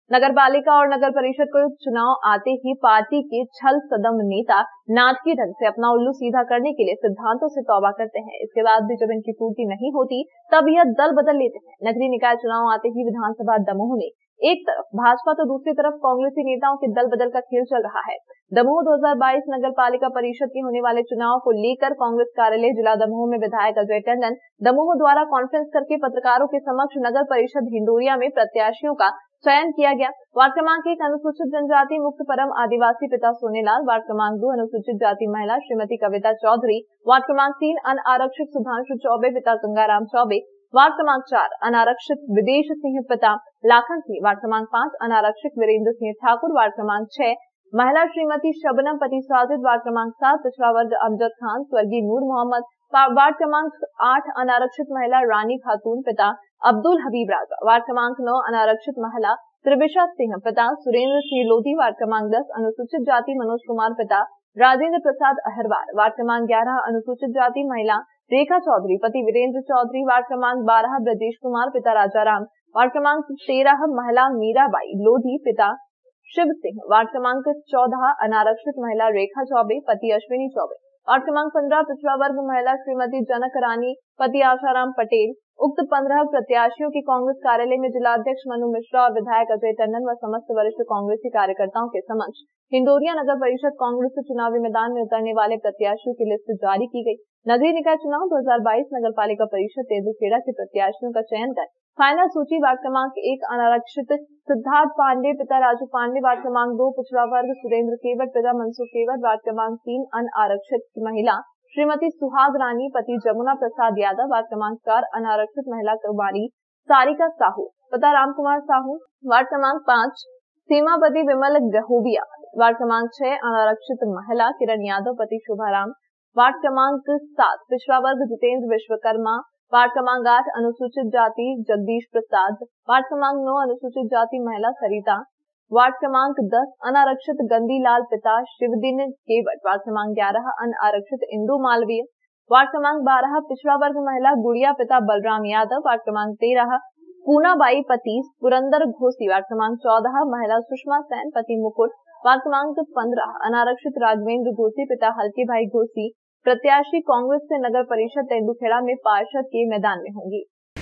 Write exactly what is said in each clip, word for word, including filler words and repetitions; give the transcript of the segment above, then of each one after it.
नगर पालिका और नगर परिषद को चुनाव आते ही पार्टी के छल सदम नेता नाटकीय ढंग से अपना उल्लू सीधा करने के लिए सिद्धांतों से तौबा करते हैं। इसके बाद भी जब इनकी पूर्ति नहीं होती तब यह दल बदल लेते हैं। नगरीय निकाय चुनाव आते ही विधानसभा दमोह में एक तरफ भाजपा तो दूसरी तरफ कांग्रेसी नेताओं के दल बदल का खेल चल रहा है। दमोह दो हज़ार बाईस नगर पालिका परिषद के होने वाले चुनाव को लेकर कांग्रेस कार्यालय जिला दमोह में विधायक अजय टंडन दमोह द्वारा कॉन्फ्रेंस करके पत्रकारों के समक्ष नगर परिषद हिंडोरिया में प्रत्याशियों का चयन किया गया। वार्ड क्रमांक एक अनुसूचित जनजाति मुक्त परम आदिवासी पिता सोनेलाल, वार्ड क्रमांक दो अनुसूचित जाति महिला श्रीमती कविता चौधरी, वार्ड क्रमांक तीन अनारक्षित सुधांशु चौबे पिता गंगाराम चौबे, वार्ड क्रमांक चार अनारक्षित विदेश सिंह पिता लाखन सिंह, वार्ड क्रमांक पांच अनारक्षित वीरेंद्र सिंह ठाकुर, वार्ड क्रमांक छह महिला श्रीमती शबनम पति साजिद, वार्ड क्रमांक सात पिछड़ा वर्ग अमजद खान स्वर्गीय नूर मोहम्मद, वार्ड क्रमांक आठ अनारक्षित महिला रानी खातून पिता अब्दुल हबीब राजा, वार्ड क्रमांक नौ अनारक्षित महिला त्रिविशा सिंह पिता सुरेंद्र सिंह लोधी, वार्ड क्रमांक दस अनुसूचित जाति मनोज कुमार पिता राजेंद्र प्रसाद अहरवार, वार्ड क्रमांक ग्यारह अनुसूचित जाति महिला रेखा चौधरी पति वीरेंद्र चौधरी, वार्ड क्रमांक बारह ब्रजेश कुमार पिता राजाराम, वार्ड क्रमांक तेरह महिला मीराबाई लोधी पिता शिव सिंह, वार्ड क्रमांक चौदह अनारक्षित महिला रेखा चौबे पति अश्विनी चौबे, वार्ड क्रमांक पंद्रह पिछड़ा वर्ग महिला श्रीमती जनक रानी पति आशाराम पटेल। उक्त पंद्रह प्रत्याशियों की कांग्रेस कार्यालय में जिलाध्यक्ष मनु मिश्रा और विधायक अजय टंडन व समस्त वरिष्ठ कांग्रेसी कार्यकर्ताओं के समक्ष हिंडोरिया नगर परिषद कांग्रेस के चुनावी मैदान में उतरने वाले प्रत्याशियों की लिस्ट जारी की गई। नगरीय निकाय चुनाव दो हज़ार बाईस नगर पालिका परिषद तेंदुखेड़ा के प्रत्याशियों का चयन कर फाइनल सूची वार्ड क्रमांक एक अनारक्षित सिद्धार्थ पांडे पिता राजू पांडे, वार्ड क्रमांक दो पिछड़ा वर्ग सुरेंद्र केवट पिता मनसुख केवट, वार्ड क्रमांक तीन अनारक्षित महिला श्रीमती सुहाग रानी पति जमुना प्रसाद यादव, वार्ड क्रमांक चार अनारक्षित महिला कुमारी सारिका साहू पिता राम कुमार साहू, वार्ड क्रमांक पांच सीमापति विमल गहोबिया, वार्ड क्रमांक छह अनारक्षित महिला किरण यादव पति शोभाराम, वार्ड क्रमांक सात पिछड़ा वर्ग जितेंद्र विश्वकर्मा, वार्ड क्रमांक आठ अनुसूचित जाति जगदीश प्रसाद, वार्ड क्रमांक नौ अनुसूचित जाति महिला सरिता, वार्ड क्रमांक दस अनारक्षित गंदीलाल पिता शिवदिन केवट, वार्ड क्रमांक ग्यारह अनारक्षित इंदु मालवीय, वार्ड क्रमांक बारह पिछड़ा वर्ग महिला गुड़िया पिता बलराम यादव, वार्ड क्रमांक तेरह पूनाबाई पति पुरंदर घोसी, वार्ड क्रमांक चौदह महिला सुषमा सेन पति मुकुट, वार्ड क्रमांक पंद्रह अनारक्षित राघवेंद्र घोसी पिता हल्के भाई घोसी। प्रत्याशी कांग्रेस से नगर परिषद तेंदुखेड़ा में पार्षद के मैदान में होंगी।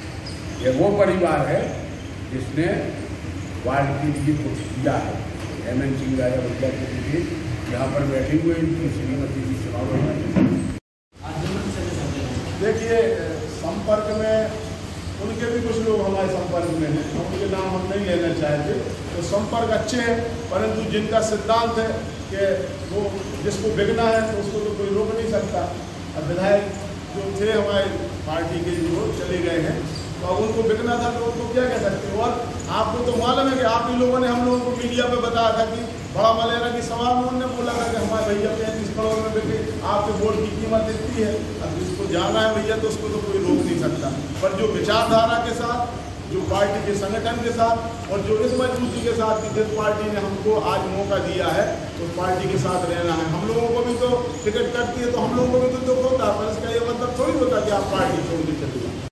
ये वो परिवार है जिसने वार्ड के लिए कुछ किया है। एम एन सिंह राजा बल्ला के लिए यहाँ पर बैठे हुए इनकी श्रीमती जी चुनाव में देखिए संपर्क में उनके भी कुछ लोग हमारे संपर्क में हैं, उनके नाम हम नहीं लेना चाहते। तो संपर्क अच्छे हैं, परंतु जिनका सिद्धांत है कि वो जिसको बिकना है तो उसको तो कोई रोक नहीं सकता। अब विधायक जो थे हमारे पार्टी के जो चले गए हैं तो अब उनको बिकना था तो उनको क्या कह सकते हैं। और आपको तो मालूम है कि आप ही लोगों ने हम लोगों को मीडिया पे बताया था कि बड़ा मलेरा की सवाल में उन्होंने बोला था कि हमारे भैया पैंतीस करोड़ में बिके, आपके वोट की कीमत इतनी है। अब जिसको जाना है भैया तो उसको तो कोई रोक नहीं सकता। पर जो विचारधारा के साथ, जो पार्टी के संगठन के साथ और जो इस मजबूती के साथ कि जिस पार्टी ने हमको आज मौका दिया है उस पार्टी के साथ रहना है। हम लोगों को भी तो टिकट कटती है तो हम लोगों को भी तो दुख होता है, पर इसका ये मतलब थोड़ी होता कि आप पार्टी छोड़ के चले जाए।